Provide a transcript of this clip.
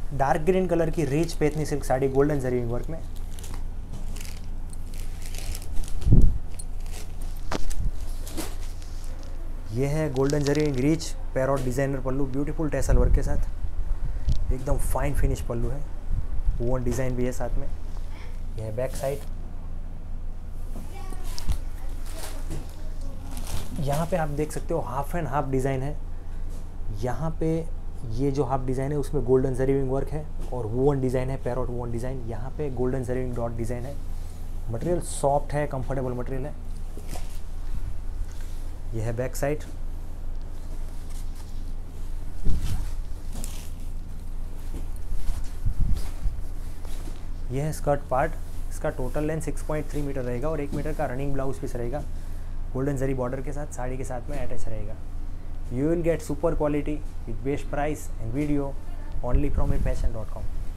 Dark green colour की rich Paithani silk sari golden zari work में। ये है golden zari rich parrot designer pallu, beautiful tassel work के साथ, एकदम फाइन फिनिश पल्लू है, वोन डिज़ाइन भी है साथ में। यह है बैक साइड। यहाँ पे आप देख सकते हो हाफ एंड हाफ डिज़ाइन है। यहाँ पे ये जो हाफ डिज़ाइन है उसमें गोल्डन जरीविंग वर्क है और वोन डिज़ाइन है, पैरोट वोन डिज़ाइन। यहाँ पे गोल्डन जरीविंग डॉट डिज़ाइन है। मटेरियल सॉफ्ट है, कंफर्टेबल मटेरियल है। यह है बैक साइड। यह है स्कर्ट पार्ट। इसका टोटल लेंथ 6.3 मीटर रहेगा और 1 मीटर का रनिंग ब्लाउज पीस रहेगा, गोल्डन जरी बॉर्डर के साथ, साड़ी के साथ में अटैच रहेगा। You will get super quality with best price and video only from ifashion.com.